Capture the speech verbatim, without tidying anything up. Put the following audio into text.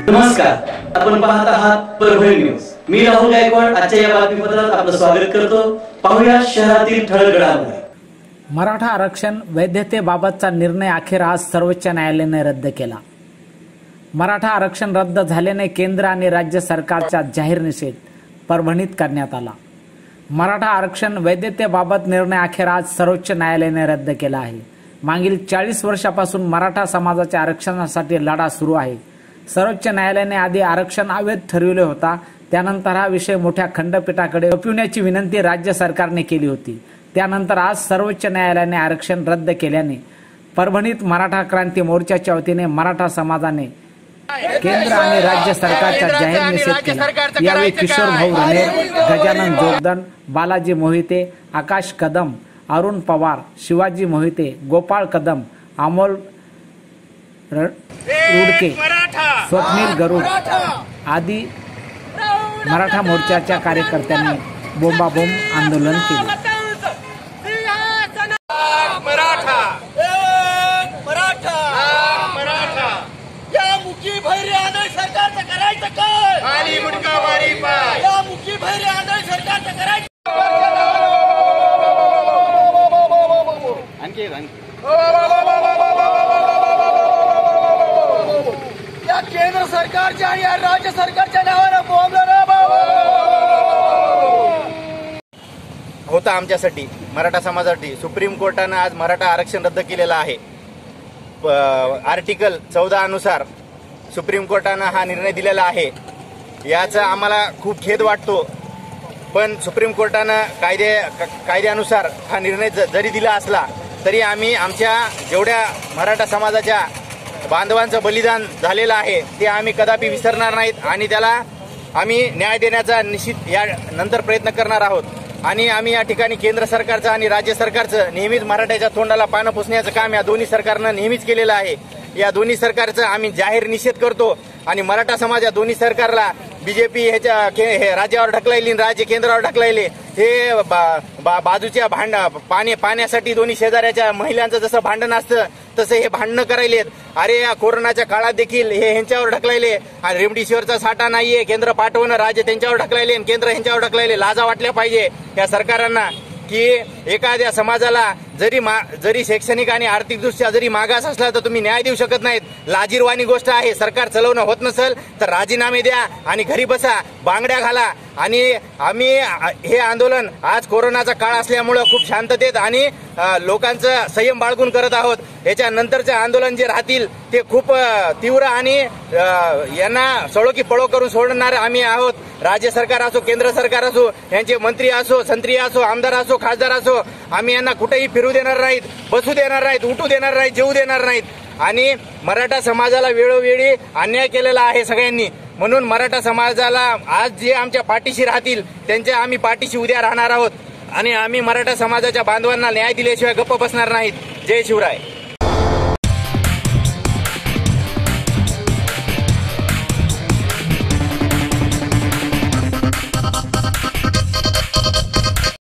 नमस्कार, आपण पाहत आहात परभणी न्यूज। मी राहुल गायकवाड आजच्या या बातमीपत्रात आपलं स्वागत करतो। पाहूया शहरातील ठळक घडामोडी। मराठा आरक्षण वैधतेबाबतचा निर्णय अखेर आज सर्वोच्च न्यायालयाने रद्द केला। मराठा आरक्षण रद्द झाल्याने केंद्र आणि राज्य सरकारचा जाहीर निषेध परभणीत करण्यात आला। मराठा आरक्षण वैधतेबाबत निर्णय अखेर आज सर्वोच्च न्यायालयाने रद्द केला आहे। मागील चाळीस वर्षापासून मराठा समाजाच्या आरक्षणासाठी लढा सुरू आहे। सर्वोच्च न्यायालयाने आधी आरक्षण अवैध ठरविले होता, त्यानंतर हा विषय मोठ्या खंडपीठाकडे सोपविण्याची विनंती राज्य सरकारने केली होती। त्यानंतर आज सर्वोच्च न्यायालयाने आरक्षण रद्द केल्याने परभणीत मराठा क्रांती मोर्चाच्या वतीने मराठा समाजाने केंद्र आणि राज्य सरकारचा जाहीर निषेध केला। यावेळी किशोर भाऊ रणे, गजानन जोगदंड, बालाजी मोहिते, आकाश कदम, अरुण पवार, शिवाजी मोहिते, गोपाळ कदम, अमोल रुडके, स्वप्नील गरुड आदी मराठा मोर्चाच्या कार्यकर्त्यांनी बोंबाबोंब आंदोलन केले। मराठा मराठा मराठा या मुखी भैरी आंदोलन सरकारचं करायचं काय? खाली मुडका वारी पाय। या मुखी भैरी आंदोलन सरकारचं करायचं आणखी या केंद्र सरकारच्या आणि या राज्य सरकारच्या नावानं बोंबलं होता। आमच्यासाठी मराठा समाजासाठी सुप्रीम कोर्टानं आज मराठा आरक्षण रद्द केलेलं आहे। आर्टिकल चौदा अनुसार सुप्रीम कोर्टानं हा निर्णय दिलेला आहे। याचा आम्हाला खूप खेद वाटतो, पण सुप्रीम कोर्टानं कायदे कायद्यानुसार हा निर्णय जरी दिला असला तरी आम्ही आमच्या जेवढ्या मराठा समाजाच्या बांधवांचं बलिदान झालेलं आहे ते आम्ही कदापि विसरणार नाहीत आणि त्याला आम्ही न्याय देण्याचा निश्चित या नंतर प्रयत्न करणार आहोत। आणि आम्ही या ठिकाणी केंद्र सरकारचं आणि राज्य सरकारचं नेहमीच मराठ्याच्या तोंडाला पानं पुसण्याचं काम या दोन्ही सरकारनं नेहमीच केलेलं आहे। या दोन्ही सरकारचं आम्ही जाहीर निषेध करतो आणि मराठा समाज या दोन्ही सरकारला बीजेपी ह्याच्या हे राज्यावर ढकलायली, राज्य केंद्रावर ढकलायले, हे बा, बा, बाजूच्या भांड पाणी पाण्यासाठी दोन्ही शेजाऱ्याच्या महिलांचं जसं भांडण असतं तसं हे भांडणं करायलेत। अरे या कोरोनाच्या काळात देखील हे ह्यांच्यावर ढकलायले आणि रेमडेसिवीरचा साठा नाहीये, केंद्र पाठवणं राज्य त्यांच्यावर ढकलायले आणि केंद्र ह्यांच्यावर ढकलायले। लाजा वाटल्या पाहिजे या सरकारांना की एखाद्या समाजाला जरी मा जरी शैक्षणिक आणि आर्थिक दृष्ट्या जरी मागास असला तर तुम्ही न्याय देऊ शकत नाहीत। लाजीरवाणी गोष्ट आहे। सरकार चालवणं होत नसेल तर राजीनामे द्या आणि घरी बसा, बांगड्या घाला। आणि आम्ही हे आंदोलन आज कोरोनाचा काळ असल्यामुळं खूप शांततेत आणि लोकांचं संयम बाळगून करत आहोत। याच्या नंतरचे आंदोलन जे राहतील ते खूप तीव्र आणि यांना सळो की पळो करून सोडणार आम्ही आहोत। राज्य सरकार असो, केंद्र सरकार असो, यांचे मंत्री असो, संत्री असो, आमदार असो, खासदार असो, आम्ही यांना कुठेही फिरू देणार नाहीत, बसू देणार नाहीत, उठू देणार नाहीत, जेवू देणार नाहीत। आणि मराठा समाजाला वेळोवेळी अन्याय केलेला आहे सगळ्यांनी, म्हणून मराठा समाजाला आज जे आमच्या पाठीशी राहतील त्यांच्या आम्ही पाठीशी उद्या राहणार आहोत आणि आम्ही मराठा समाजाच्या बांधवांना न्याय दिल्याशिवाय गप्प बसणार नाहीत। जय शिवराय।